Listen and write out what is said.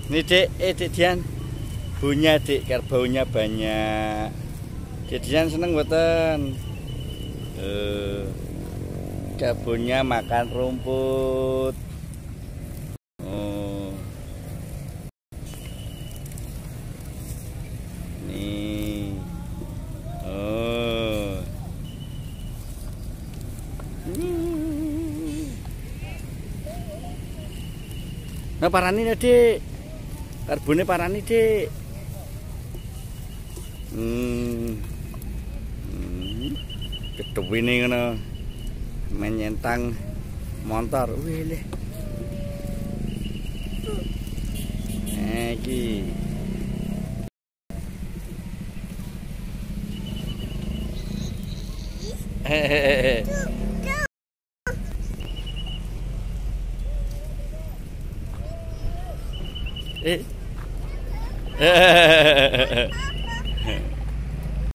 Ini Dik Dian. Baunya Dik, baunya banyak. Dik Dian seneng mboten? Kebunnya makan rumput. Oh. Nih. Oh. Nah parani ya Dik. Karbone parani Dik. Ketuwine ngono. Menyentang motor. Wih le. Iki. Eh.